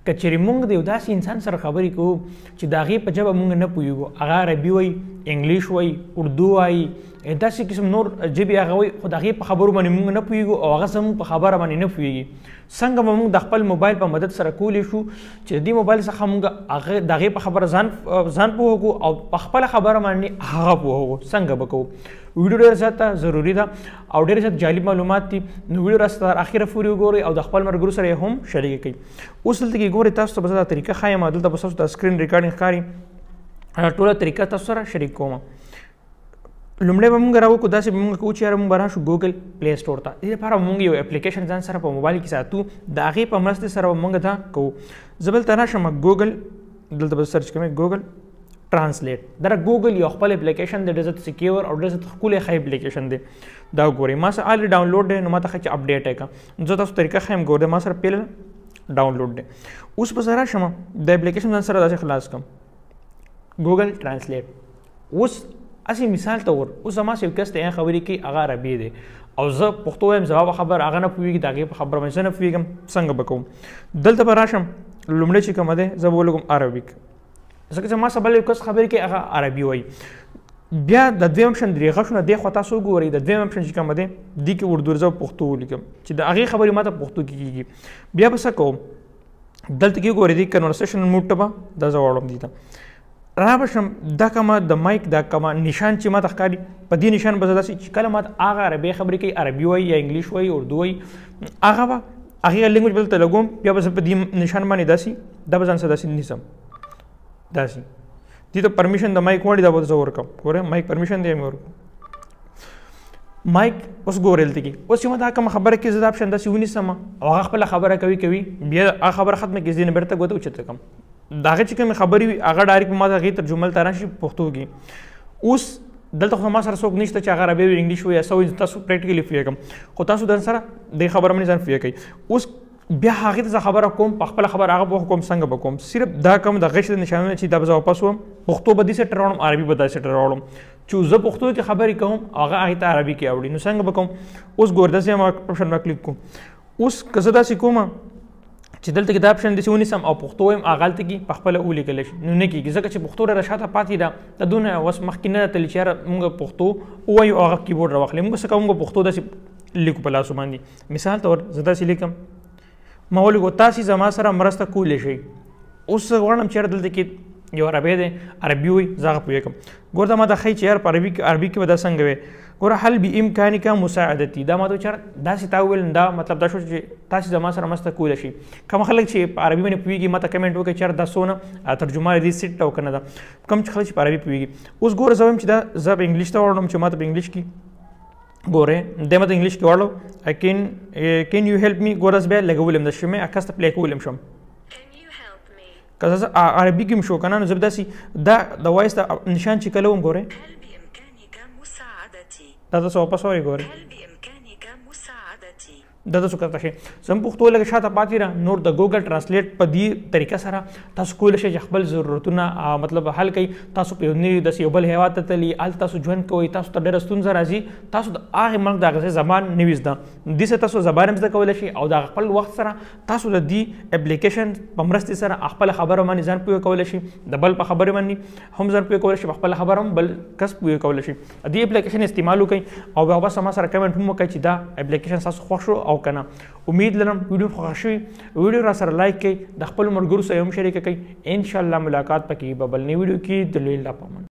کچېرې مونږ د یو داسې انسان سره خبرې کوو چې د هغې په ژبه مونږ نه پوهېږو، هغه عربي وایي، انګلیش وایي، اردو وایي، داسې قسم نور ژبې هغه وایي، خو د هغې په خبرو باندې مونږ نه پوهېږو او هغه زموږ په خبره باندې نه پوهېږي. څنګه به مونږ د خپل موبایل په مدد سره کولی شو چې د دې موبایل څخه مونږ هغه د هغې په خبره ځان پوه کړو او په خپله خبره باندې هغه پوه کړو. څنګه به کوو؟ ویډیو ډېره زیاته ضروري ده او ډېر زیات جالب معلومات دي، نو ویډیو راسره تر اخره پورې وګورئ او د خپل ملګرو سره یې هم شریک کړئ. اوس دلته کې ګورئ تاسو ته به زه دا طریقه ښایم، دلته به تاسو د سکرین ریکارډینګ ښکاري، ټوله طریقه تاسو سره شریک کوم. لومړی به مونږ راوکړو داسې به مونږ کوو چې یاره مونږ به راشو ګوګل پلی سټور ته. دې لپاره مونږ یو اپلیکیشن ځان سره په موبایل کې ساتو، د هغې په مرستې سره به مونږ دا کوو. زه بلته راشم ګوګل، دلته به سرچ کوم ګوګل ټرانسلیټ. دا ګوګل یو خپل اپلیکیشن دی، ډېر زیات سکیور او ډېر زیات ښکلی ښه اپلیکیشن دی. دا وګورئ ما سره الریډي ډاونلوډ دی، نو ما ته ښه چې اپډیټ یې کړه. زه تاسو طریقه ښیم، ګورئ ما سره پیل ډاونلوډ دی. اوس به زه راشم د اپلیکیشن ځان سره داسې خلاص کړم ګوګل ټرانسلیټ. اوس اسې مثال ته اوس زما سره یو کس ته خبرې کوي، هغه عربي دی او زه پښتو وایم، زما په خبره هغه نه پوهېږي، د هغې په خبره باندې زه نه پوهېږم، څنګه به کوم؟ دلته به راشم، لومړی چې کومه دی زه به ولګم عربیک، ځکه چې ما سره بل یو کس خبرې کوي هغه عربي وایي. بیا د دویم آپشن درېغه شونه دې خوا تاسو وګورئ، د دویم آپشن چې کومه دی دې کې اردو زه پښتو ولیکم چې د هغې خبرې ما ته پښتو کې کېږي. بیا به څه کوم؟ دلته کې وګورئ دې کنورسیشن موډ ته به دا زه واړم دې ته را بشم. دا کومه د مایک دا کومه نشان چې ما ته ښکاري، په دې نشان به زه داسې چې کله ما ته هغه عربي خبرې کوي، عربي وایي یا انګلیش وایي، اردو وایي، هغه به هغې لینګویج به دلته لګوم. بیا به زه په دې نشان باندې داسې دا به ځان سره داسې نیسم، داسې دې ته پرمیشن د مایک غواړي، دا به زه ورکړم. ګورئ مایک پرمیشن دی مې ورکړم. مایک اوس ګورئ دلته کې اوس چې ما دا کومه خبره کې زه دا آپشن داسې ونیسم او هغه خپله خبره کوي، بیا هغه خبره ختمه کړي، زه نه بېرته ګوته اوچته کړم. د هغې چې کومې خبرې وي هغه ډایرکټ ما ته هغې ترجمه ته راشي پښتو کې. اوس دلته خو ما سره څوک نشته چې هغه عربي وي، انګلیش وي یا څه وایي، تاسو پریکټیکلي پوهېږم، خو تاسو ځان سره دې خبره باندې ځان پوهه کوئ. اوس بیا هغې ته زه خبره کوم، په خپله خبره هغه پوه کوم، څنګه به کوم؟ صرف دا کوم د غش د نشانونه چې دا به زه واپس وم، پښتو به دې سیټ راوړم، عربي به دا سیټ راوړم چې زه پښتو کې خبرې کوم هغه هغې ته عربي کې اوړي. نو څنګه به کوم؟ اوس ګور داسې هم آپشن به کلیک کوم. اوس که زه داسې کوم چې دلته کې دا آپشن داسې ونیسم او پښتو وایم، هغه هلته کې پخپله ولیکلی شي، نو نه کېږي ځکه چې پښتو ډېره شاته پاتې ده، د دونه اوس مخکې نه ده تللي چې یاره مونږ پښتو ووایو او هغه کیبورډ راواخلې. مونږ څه کوو؟ مونږ پښتو داسې لیکو په لاسو باندې. مثال طور زه داسې لیکم، ما ولیکو تاسې زما سره مرسته کولی شئ. اوس زه غواړم چې یاره دلته کې یو عربی دی، عربي وایي، زه هغه پوهېږم. ګوره دا ما ته ښایي چې یاره په عربي کې به دا څنګه وی. ګوره حل بامکانکه مساعدتي، دا ما ته چې داسې تا وویل، دا مطلب دا شو چې تاسې زما سره مرسته کولی شئ. کوم خلک چې په عربي باندې پوهېږي ما ته کمنټ وکړئ چې یاره دا څونه ترجمه دې سیټ ده او که نه ده. کوم چې خلک چې په عربي پوهېږي. اوس ګوره زه وایم چې دا زه په انګلیش ته واړم چې ما ته په انګلیش کې ګورئ دی ما ته انګلیش کې واړو. کین یو هیلپ می، ګوره زه بیا لګولی یم د شمې اکس ته پلی کولی شم. که زه عربي کې م شو که نه، نو زه به داسې دا د وایس د نشان چې کله وم ګورئ دا تاسو واپس وایئ. ګورئ دا تاسو کته شئ. زموږ پښتو لږ شاته پاتې ده، نور د ګوګل ټرانسلیټ په دې طریقه سره تاسو کولی شئ چې خپل ضرورتونه مطلب حل کړئ. تاسو په داسې یو بل هېواد ته تللي، هلته تاسو ژوند کوئ، تاسو ته ډېره ستونزه راځي، تاسو د هغې ملک د هغه زبان نه وي زده، دې سره تاسو زبان هم زده کولی شئ او د خپل وخت سره تاسو د دې اپلیکیشن په مرستې سره خپله خبره باندې ځان پوهه کولی شئ، د بل په خبرې باندې هم ځان پوهه کولی شئ، په خپله خبره هم بل کس پوهه کولی شئ. دې اپلیکیشن استعمال وکړئ او بیا بس ما سره کمنټ هم وکړئ چې دا اپلیکیشن ستاسو خوښ شو او که نه. امید لرم ویډیو خوښه شوي، ویډیو را سره لایک کړئ، د خپلو ملګرو سره هم شریکه کړئ. انشاءالله ملاقات پکې به بل نوې ویډیو کې د لوی الله په امان.